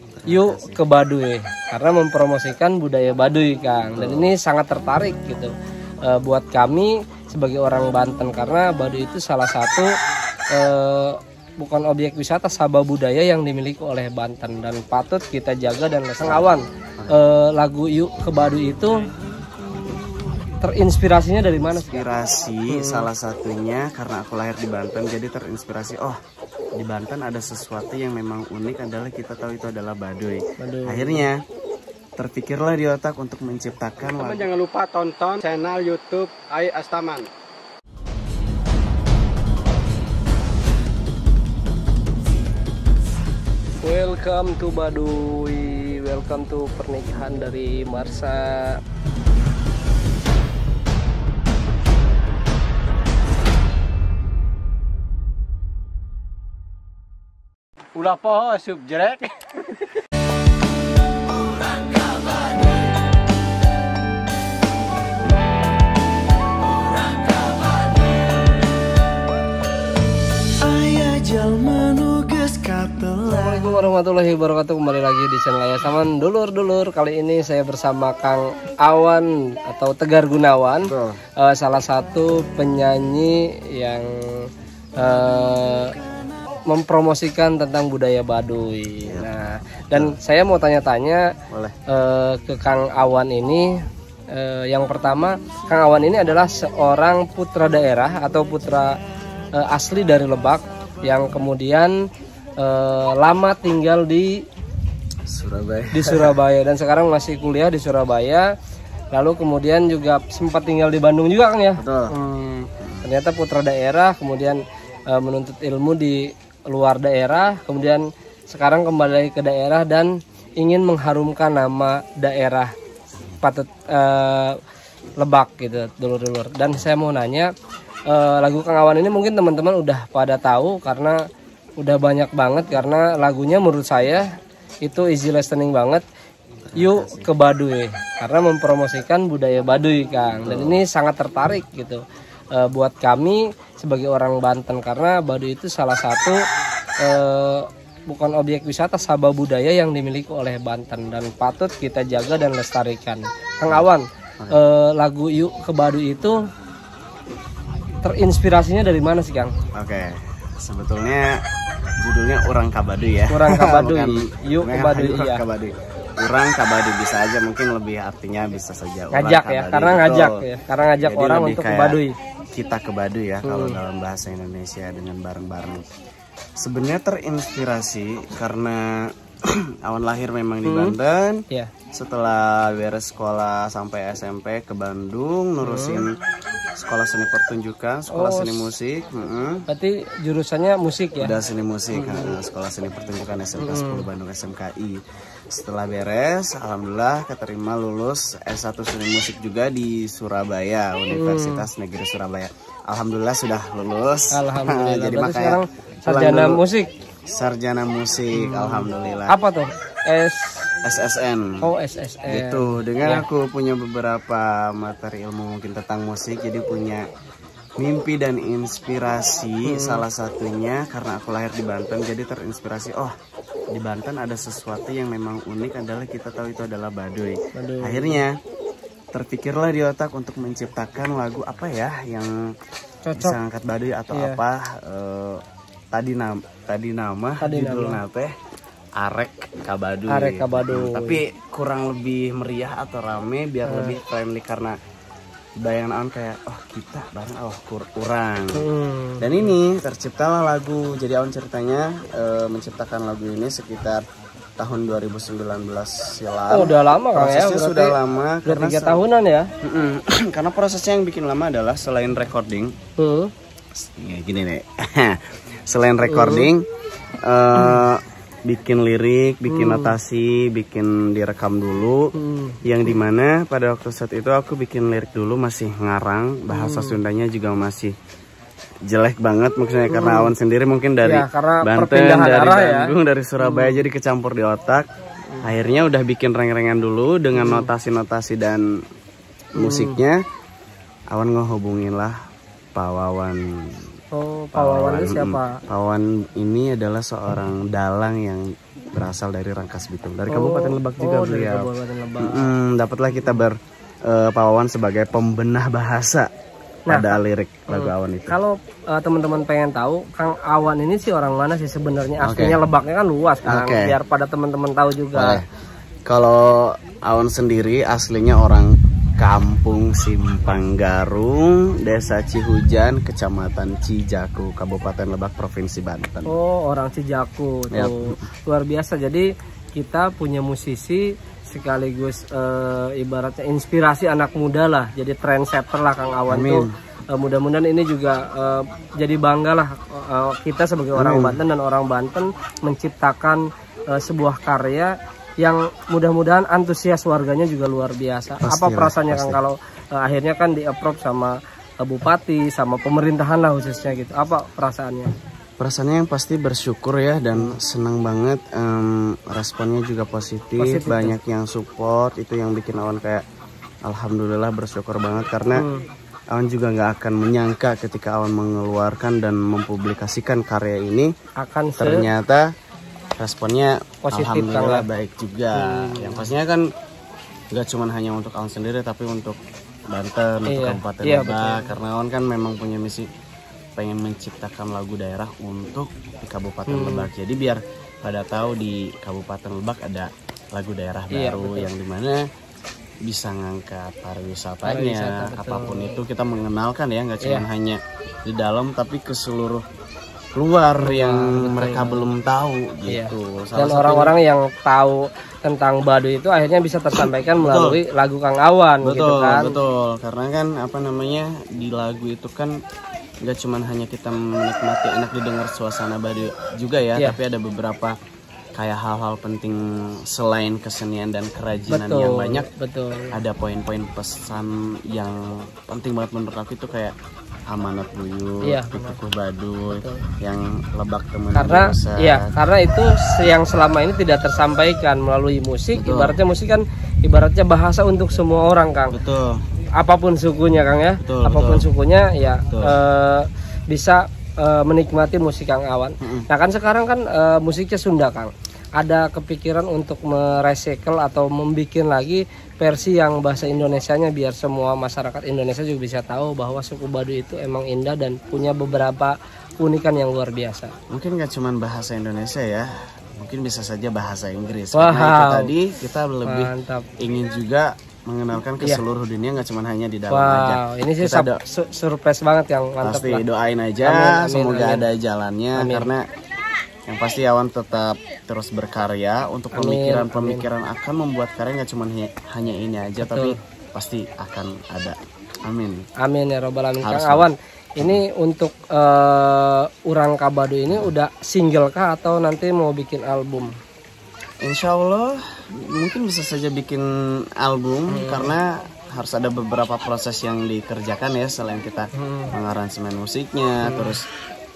yuk ke Baduy karena mempromosikan budaya Baduy, Kang. Dan ini sangat tertarik gitu buat kami sebagai orang Banten, karena Baduy itu salah satu bukan objek wisata sabah budaya yang dimiliki oleh Banten dan patut kita jaga dan lestarikan. Awan, lagu Yuk ke Baduy itu terinspirasinya dari mana? Inspirasi salah satunya karena aku lahir di Banten, jadi terinspirasi di Banten ada sesuatu yang memang unik, adalah kita tahu itu adalah Baduy. Akhirnya terpikirlah di otak untuk menciptakan lagu. Jangan lupa tonton channel YouTube Ai Astaman. Welcome to Baduy, welcome to pernikahan dari Marsha. Ulah poho subjek. Assalamualaikum warahmatullahi wabarakatuh. Kembali lagi di channel Ai Astaman. Dulur-dulur, kali ini saya bersama Kang Awan atau Tegar Gunawan, salah satu penyanyi yang mempromosikan tentang budaya Baduy. Nah, dan saya mau tanya-tanya ke Kang Awan ini. Yang pertama, Kang Awan ini adalah seorang putra daerah atau putra asli dari Lebak yang kemudian lama tinggal di Surabaya dan sekarang masih kuliah di Surabaya. Lalu kemudian juga sempat tinggal di Bandung juga, Kang ya. Ternyata putra daerah, kemudian menuntut ilmu di luar daerah, kemudian sekarang kembali ke daerah dan ingin mengharumkan nama daerah patut Lebak gitu, dulur-dulur. Dan saya mau nanya, lagu Kang Awan ini mungkin teman-teman udah pada tahu karena udah banyak banget, karena lagunya menurut saya itu easy listening banget. Yuk ke Baduy karena mempromosikan budaya Baduy, Kang. Dan ini sangat tertarik gitu buat kami sebagai orang Banten, karena Baduy itu salah satu bukan objek wisata sabah budaya yang dimiliki oleh Banten dan patut kita jaga dan lestarikan. Kang Awan, lagu Yuk ke Baduy itu terinspirasinya dari mana sih, Kang? Oke, sebetulnya judulnya Urang ka Baduy ya. Urang ka Baduy, Yuk ke Baduy ya. Urang ka Baduy bisa aja, mungkin lebih artinya bisa saja ngajak ya, karena ngajak ya, karena ngajak jadi orang untuk ke Baduy. Kita ke Baduy ya, kalau dalam bahasa Indonesia dengan bareng-bareng. Sebenarnya terinspirasi karena Awan lahir memang di Banten. Setelah beres sekolah sampai SMP ke Bandung, nurusin sekolah seni pertunjukan, sekolah seni musik. Berarti jurusannya musik ya? Udah seni musik, sekolah seni pertunjukan SMK 10 Bandung SMKI. Setelah beres, alhamdulillah keterima lulus S1 seni musik juga di Surabaya, Universitas Negeri Surabaya. Alhamdulillah sudah lulus. Alhamdulillah. Jadi makanya sekarang sarjana musik. Sarjana musik, alhamdulillah. Apa tuh? SSN. Oh, SSN. Gitu. Dengan aku punya beberapa materi ilmu mungkin tentang musik, jadi punya mimpi dan inspirasi. Salah satunya karena aku lahir di Banten, jadi terinspirasi di Banten ada sesuatu yang memang unik, adalah kita tahu itu adalah Baduy. Akhirnya terpikirlah di otak untuk menciptakan lagu apa ya yang bisa angkat Baduy atau apa. Tadi nama judul nate Arek ka Baduy. Arek ka Baduy. Tapi kurang lebih meriah atau rame biar lebih friendly, karena bayangan kayak kita bareng kurang. Dan ini terciptalah lagu. Jadi Awan ceritanya menciptakan lagu ini sekitar tahun 2019 silam. Udah lama kan ya? Prosesnya sudah lama. Udah 3 tahunan ya? Karena prosesnya yang bikin lama adalah selain recording. Ya, gini nih. Selain recording, bikin lirik, bikin notasi, bikin direkam dulu. Yang dimana pada waktu saat itu aku bikin lirik dulu masih ngarang, bahasa Sundanya juga masih jelek banget maksudnya, karena Awan sendiri mungkin dari Banten, dari Bandung, dari Surabaya, jadi kecampur di otak. Akhirnya udah bikin reng-rengan dulu dengan notasi-notasi dan musiknya. Awan ngehubungin lah Pak Wawan. Oh, Pak Wawan itu siapa? Pak Wawan ini adalah seorang dalang yang berasal dari Rangkas Bitung, dari Kabupaten Lebak juga beliau. Kabupaten Lebak. Dapatlah kita Pak Wawan sebagai pembenah bahasa pada lirik lagu Awan itu. Kalau teman-teman pengen tahu Kang Awan ini sih orang mana sih sebenarnya? Aslinya Lebaknya kan luas kan, biar pada teman-teman tahu juga. Kalau Awan sendiri aslinya orang Kampung Simpang Garung, Desa Cihujan, Kecamatan Cijaku, Kabupaten Lebak, Provinsi Banten. Oh, orang Cijaku tuh. Luar biasa. Jadi kita punya musisi sekaligus ibaratnya inspirasi anak muda lah. Jadi trendsetter lah Kang Awan tuh. Mudah-mudahan ini juga jadi bangga lah kita sebagai orang Banten dan orang Banten menciptakan sebuah karya yang mudah-mudahan antusias warganya juga luar biasa. Apa perasaannya Kang kalau akhirnya kan di-approve sama bupati, sama pemerintahan lah khususnya gitu. Apa perasaannya? Perasaannya yang pasti bersyukur ya, dan senang banget, responnya juga positif, banyak yang support, itu yang bikin Awan kayak alhamdulillah bersyukur banget, karena Awan juga nggak akan menyangka ketika Awan mengeluarkan dan mempublikasikan karya ini akan ternyata responnya positif, alhamdulillah baik juga. Yang pastinya kan nggak cuma hanya untuk Awan sendiri, tapi untuk Banten, untuk Kabupaten Lebak, karena Awan kan memang punya misi pengen menciptakan lagu daerah untuk di Kabupaten Lebak. Jadi biar pada tahu di Kabupaten Lebak ada lagu daerah baru yang dimana bisa ngangkat pariwisatanya, apapun itu kita mengenalkan ya, nggak cuma hanya di dalam tapi ke seluruh luar yang mereka belum tahu gitu. Dan orang-orang yang tahu tentang Baduy itu akhirnya bisa tersampaikan melalui lagu Kang Awan gitu kan. Betul, karena kan apa namanya, di lagu itu kan nggak cuman hanya kita menikmati enak didengar suasana Baduy juga ya, tapi ada beberapa kayak hal-hal penting selain kesenian dan kerajinan yang banyak. Ada poin-poin pesan yang penting banget menurut aku, itu kayak amanat buyut, pikukuh Baduy, yang Lebak temen karena itu yang selama ini tidak tersampaikan melalui musik. Ibaratnya musik kan ibaratnya bahasa untuk semua orang Kang. Apapun sukunya Kang ya, apapun sukunya ya bisa menikmati musik Kang Awan. Nah kan sekarang kan musiknya Sunda Kang. Ada kepikiran untuk merecycle atau membuat lagi versi yang bahasa Indonesianya biar semua masyarakat Indonesia juga bisa tahu bahwa suku Baduy itu emang indah dan punya beberapa keunikan yang luar biasa. Mungkin nggak cuma bahasa Indonesia ya, mungkin bisa saja bahasa Inggris. Karena itu tadi kita lebih ingin juga mengenalkan ke seluruh dunia, nggak cuma hanya di dalam aja. Ini sih surprise banget yang mantap. Pasti doain aja, semoga ada jalannya, karena yang pasti Awan tetap terus berkarya untuk pemikiran-pemikiran akan membuat karya, nggak cuma hanya ini aja, tapi pasti akan ada. Amin. Amin ya robbal alamin. Kang Awan, ini untuk Urang Ka Baduy ini udah single kah atau nanti mau bikin album? Insya Allah mungkin bisa saja bikin album, karena harus ada beberapa proses yang dikerjakan ya, selain kita mengaransemen musiknya, terus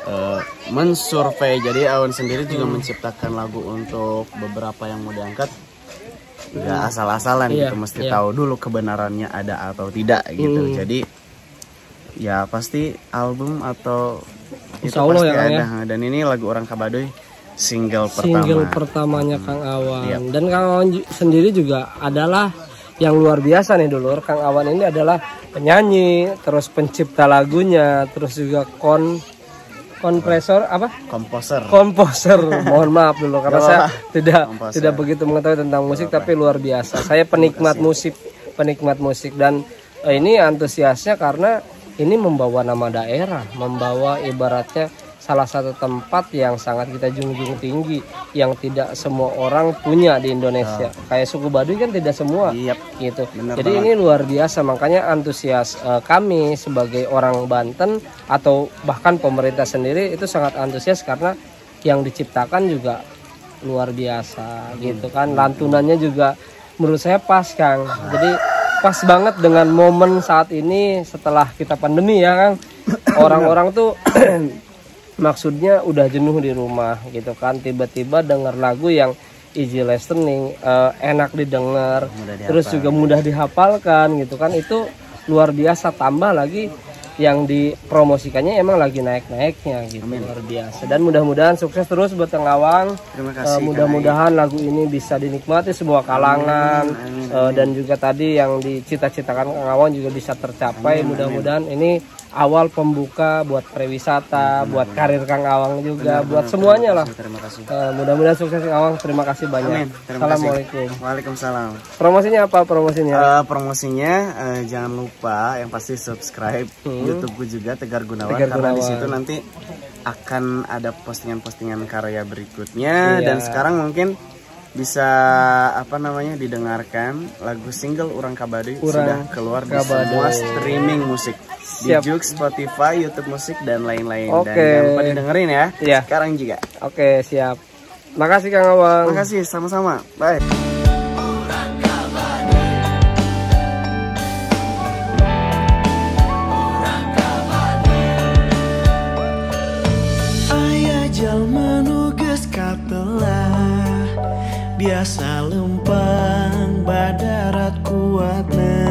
mensurvei. Jadi Awan sendiri juga menciptakan lagu untuk beberapa yang mau diangkat, nggak asal-asalan gitu, mesti tahu dulu kebenarannya ada atau tidak gitu. Jadi ya pasti album atau itu pasti ada. Dan ini lagu Urang Ka Baduy single pertamanya Kang Awan. Dan Kang Awan sendiri juga adalah yang luar biasa nih dulur. Kang Awan ini adalah penyanyi, terus pencipta lagunya, terus juga komposer. Mohon maaf dulu karena saya tidak begitu mengetahui tentang musik, tapi luar biasa. Saya penikmat musik dan ini antusiasnya karena ini membawa nama daerah, membawa ibaratnya salah satu tempat yang sangat kita junjung tinggi, yang tidak semua orang punya di Indonesia. Kayak suku Baduy kan tidak semua, gitu. Jadi ini luar biasa, makanya antusias kami sebagai orang Banten atau bahkan pemerintah sendiri itu sangat antusias karena yang diciptakan juga luar biasa, gitu kan. Lantunannya juga menurut saya pas Kang. Jadi pas banget dengan momen saat ini setelah kita pandemi ya Kang. Orang-orang tuh maksudnya udah jenuh di rumah gitu kan, tiba-tiba dengar lagu yang easy listening, enak didengar, terus juga mudah dihafalkan gitu kan, itu luar biasa. Tambah lagi yang dipromosikannya emang lagi naik-naiknya gitu. Amin. Luar biasa. Dan mudah-mudahan sukses terus buat Kang Awang. Terima kasih. Mudah-mudahan lagu ini bisa dinikmati sebuah kalangan. Dan juga tadi yang dicita-citakan Kang Awang juga bisa tercapai. Mudah-mudahan ini awal pembuka buat pariwisata, buat karir Kang Awang juga, buat semuanya lah. Terima kasih. Mudah-mudahan sukses Kang Awang. Terima kasih banyak. Amin. Terima Assalamualaikum. kasih. Waalaikumsalam. Promosinya apa promosinya? Promosinya jangan lupa yang pasti subscribe YouTubeku juga Tegar Gunawan, Tegar karena di Gunawan. situ nanti akan ada postingan-postingan karya berikutnya. Dan sekarang mungkin bisa didengarkan lagu single Urang Kabade sudah keluar di semua streaming musik. Di Joox, Spotify, YouTube Musik dan lain-lain. Dan jangan lupa didengerin ya. Iya. Sekarang juga. Oke, siap. Makasih Kang Awang. Makasih, sama-sama. Bye. Aya jalma nu geus katelah, biasa lempang badarat kuatna.